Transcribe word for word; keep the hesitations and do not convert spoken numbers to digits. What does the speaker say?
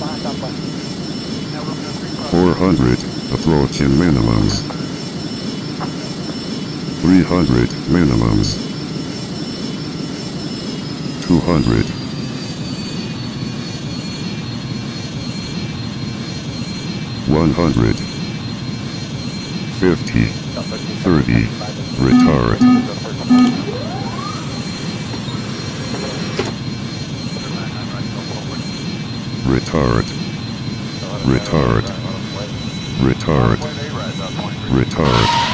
four hundred, approaching minimums. three hundred, minimums. two hundred. one hundred. fifty. thirty. Retard. Retard. Retard. Retard. Retard.